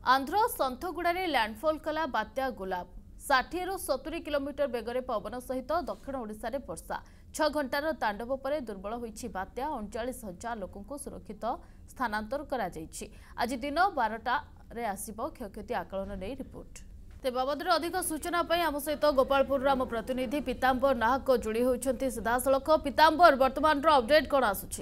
Andhra सन्थगुड़े landfall कला बात्या गुलाब 60 ରୁ 70 kilometre बेगरे पवन सहित दक्षिण ओडिशा रे वर्षा 6 घंटार तांडव पर दुर्बल होइछि बात्या 39,000 लोकंको सुरक्षित स्थानांतर करा जाइछि। आज दिन 12टा रे आसीबो क्षयक्षति आकलन नै रिपोर्ट। ते बाबदरे अधिक सूचना पई आम सहित गोपालपुर आम प्रतिनिधि पीतांबर नाहक जोड़ी होइछन्ति सीधासलख। पीतांबर वर्तमान रो अपडेट कोन आसुछि?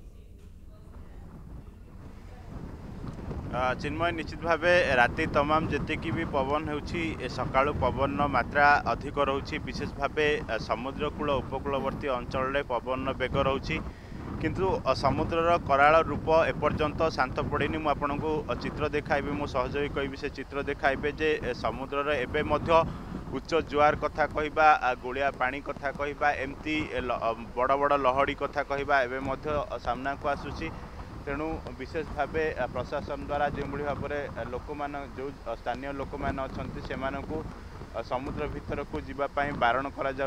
चिन्मय निश्चित भाव राति तमाम जी भी पवन हो सका पवन मात्रा अधिक रोचे विशेष भाव समुद्रकूल उपकूलवर्ती अंचल पवन बेग रोचे किंतु समुद्रर कराल रूप एपर्यंत शांत पड़ेनि। मुझे चित्र देखाइबे मो सहयोगी कहि से चित्र देखाइबे जे समुद्रर एबे मध्य उच्च जुआर कथा कहबा गोलिया पानी कथा कहबा एमती बड़ बड़ लहड़ी कथा कहबा एबे मध्य सामना को आसुची। तेणु विशेष भाव प्रशासन द्वारा जो भाव लोक जो स्थानीय लोक मैंने समुद्र भीतर को जीवाई बारण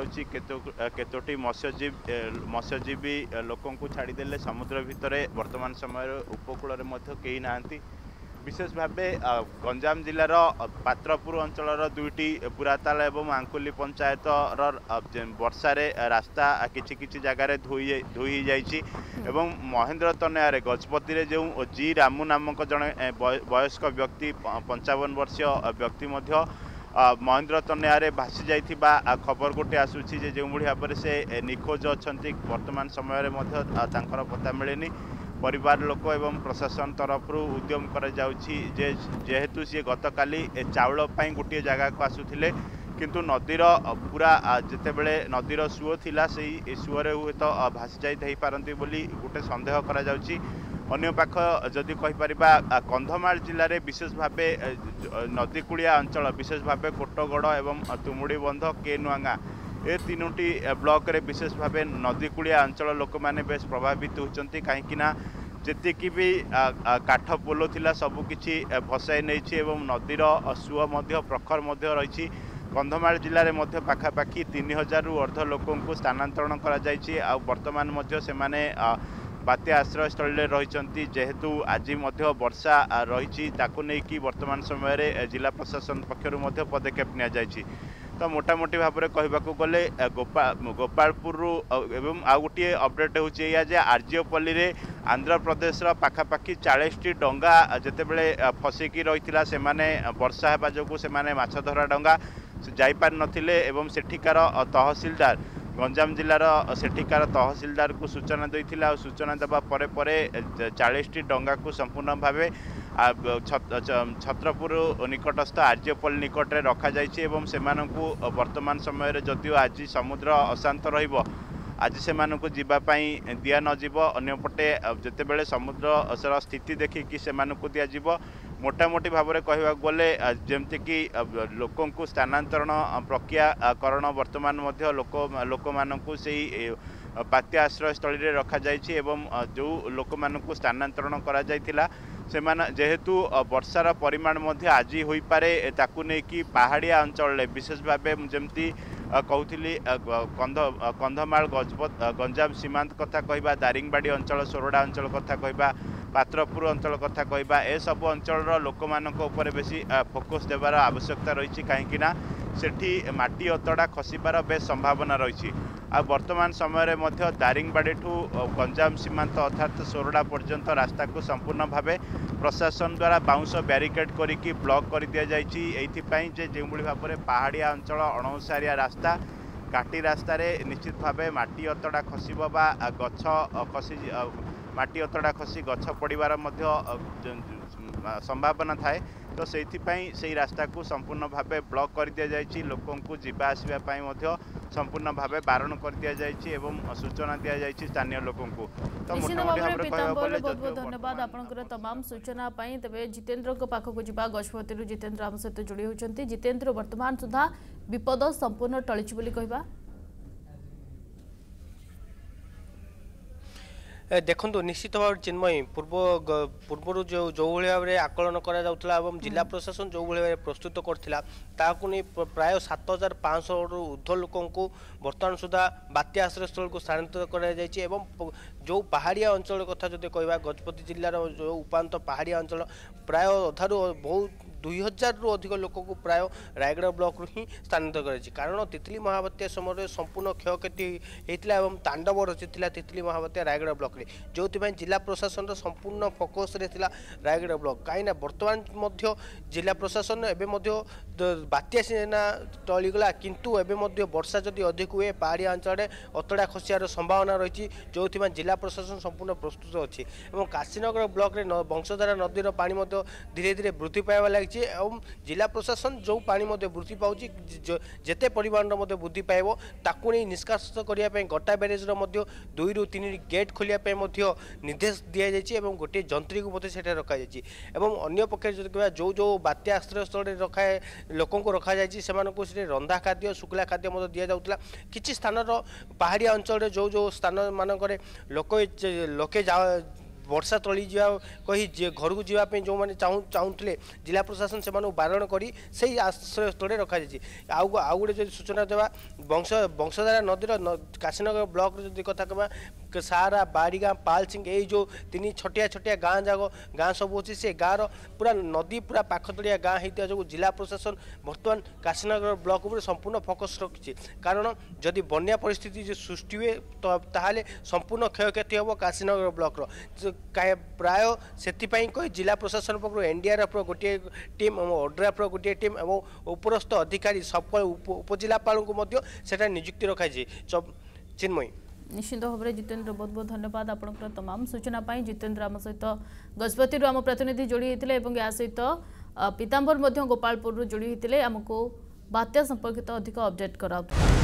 करोटी मत्स्यजीवी लोक छाड़देले समुद्र भितर वर्तमान समय उपकूल कहीं ना। विशेष भाव गंजाम जिलार पात्रपुर अंचल दुईटी पुराताल एवं आंकुली पंचायत वर्षार रास्ता किछि जगार धोई जाइछि एवं महेंद्र तनयारे गजपति जो जी रामू नामक जड़े वयस्क व्यक्ति 55 वर्षीय व्यक्ति महेंद्र तनयारे भासी जाइथिबा खबर गोटे आसुछि जे जो भाव से निखोज अछंती वर्तमान समय पता मिलेनी। परिवार लोक एवं प्रशासन तरफ उद्यम कर जेहेतु सी गतकाली चाउल गोटे जगह को आसुथिले किंतु नदीर पूरा जितेबले नदीर सुओ थिला से सुओरे हुए तो भासी जाई पारंती बोली गोटे संदेह करा जाउछि। अन्य पाख जदि कहिपारिबा कंधमाल जिले में विशेष भाव नदीकूलिया अंचल विशेष भाव कोटगड़ एवं तुमुड़ी बंध केनुआंगा ए तीनोटी ब्लॉक रे विशेष भाव नदीकूलिया अंचल लोक मैंने बेस प्रभावित होती कहीं जी भी काठ पोलो थिला सबकि भसाई नहीं एवं नदीर सुओ प्रखर रही। कंधमाल जिले में पाखापाखि 3000 रु अर्ध लोक स्थानांतरण कर वर्तमान से बात्या आश्रयस्थल रही जेहेतु आज वर्षा रही वर्तमान समय जिला प्रशासन पक्षर पदक्षेप नि तो मोटामोटी भाव में कहवाक गले गोपालपुर एवं आउ गोटे अपडेट होजे आरजीओपल्ली रे आंध्र प्रदेश पाखापाखि 40टी डंगा जितेबले फसिकी रही से वर्षा हेबा जोगु से माछ धरा डंगा जापार नथिले एवं सेठिकार तहसीलदार गंजाम जिलार सेठिकार तहसीलदार को सूचना देइथिला। सूचना देवा परे परे 40टी डंगा को संपूर्ण भाव छत्रपुर निकटस्थ आरजीओपल्ली निकट में रखा जाइछि से वर्तमान समय जदिव आज समुद्र अशांत रहिबो आज से जीवाई दिया नजिब अंपटे जितेबले समुद्र स्थिति देखिकी से दिज्व मोटामोटी भाव में कहवाक गले जमती लोक स्थानांतरण प्रक्रियाकरण वर्तमान लोक मानू से बात्या आश्रयस्थल रखा जाइछि एवं जो लोक मानू स्थानांतरण करा जाइथिला जेहेतु वर्षार परिमाण आज हो पारे ताकू नहीं पहाड़िया अंचल विशेष भाव जमती कहूली कंधमाल गंजाम सीमांत कथा कहबा दारिंगबाड़ी अंचल सोरडा अंचल कथा कहबा पात्रपुर अंचल कथा कहबा ए सब अंचल लोक मान बेसी फोकस देवार आवश्यकता रही कहीं सेठी माटी अतड़ा खसबार बेस संभावना रही। वर्तमान समय दारिंगबाड़ी ठू गंजाम सीमांत अर्थात सोरडा पर्यंत रास्ता को संपूर्ण भाव प्रशासन द्वारा बाउंस ब्यारिकेड करिकी ब्लॉक कर दि जाइए जो भाव में पहाड़िया अंचल अणसारिया रास्ता काटी रास्तार निश्चित भाव माटी अतड़ा खसब बा गछ खसी माटी अतड़ा खसी गछ पड़ार संभावना थाए तो से रास्ता को संपूर्ण भाव ब्लॉक कर दि जाइए लोकों को जीवा आसवाई संपूर्ण भाव बारण कर दि जाइए सूचना दि जाइए स्थानीय लोकों को। तो बहुत बहुत धन्यवाद आपनकर तमाम सूचना पाई। तबे जितेंद्र को पाखक जीवा गजपति जितेंद्र आम सहित जोड़ी होती। जितेंद्र वर्तमान सुधा विपद संपूर्ण टळिछि बोली कहबा? देखो निश्चित भाव चिन्मयी पूर्व जो भाव में आकलन करा जिला प्रशासन जो भाव प्रस्तुत करथिला ताकू नहीं प्राय 7500 रु ऊर्ध्व लोक बर्तमान सुधा बात्या आश्रयस्थल को स्थानांतरित कर जो पहाड़िया अंचल कथा जो कहवा गजपति जिलार जो उपात पहाड़िया अंचल प्राय अधारू बहुत 2000 रु अधिक लोक को प्राय रायगढ़ ब्लॉक रु ही स्थानांतर कराई कारण तितली महाबात्या समय संपूर्ण क्षयक्षति होता और तांडव रचिता तितली महाबात्या रायगढ़ ब्लॉक रे जो जिला प्रशासन संपूर्ण फोकस रे थिला रायगढ़ ब्लॉक कहीं बर्तमान जिला प्रशासन एवं बात्या सीना टलीगला किंतु एवं वर्षा जदि अधिक हुए पहाड़िया अंचल अतड़ा खसियार संभावना रही जो जिला प्रशासन संपूर्ण प्रस्तुत अच्छी और काशीनगर ब्लॉक रे वंशधारा नदीर पानी धीरे धीरे वृद्धि पाइबा लगी और जिला प्रशासन जो पानी वृद्धि पाँच जेते परिमाण वृद्धि पाइब ताकू नहीं निष्कासित करने गटा ब्यारेज 2 ରୁ 3 गेट खोलिया निर्देश दि जाइए और गोटे जंत्री को रखा अन्य पक्ष जो जो बात्या आश्रयस्थल रखा लोक रखा जाए रंधा खाद्य शुक्ला खाद्य दि जाऊला किसी स्थान पहाड़िया अंचल जो जो स्थान मानक लोके वर्षा टली जा कही घर को जावाई जो मैंने चाहूले जिला प्रशासन से बारण कर आश्रय स्थल रखा आउ गोटे सूचना देवा वंशधारा नदीर काशीनगर ब्लॉक जो कथा कह सारा बाड़ीगाँ पाल सिंह यही जो 3 छोटिया छोटिया गाँ जाक गाँ सब अच्छी से गाँव पूरा नदी पूरा पाखतड़िया गाँ होता जो जिला प्रशासन बर्तमान काशीनगर ब्लॉक उपर संपूर्ण फोकस रखी कारण जदि बन्या परिस्थिति सृष्टि हुए तो ताहले संपूर्ण क्षयक्षति हम काशीनगर ब्लॉक प्राय से कही जिला प्रशासन पक्ष एनडीआरएफ गोटे टीम और ओड्राफ गोटे टीम और उपरस्थ अधिकारी सब उपजिलापाल को नियुक्ति रखाई चिन्मयी निश्चित भाव में जितेंद्र बहुत बहुत धन्यवाद आपंकर तमाम सूचना जितेंद्र आम सहित गजपति आम प्रतिनिधि जोड़ी होते या सहित पीताम्बर गोपालपुर जोड़ी होते आमको बात्या संपर्कित अधिक अपडेट करा।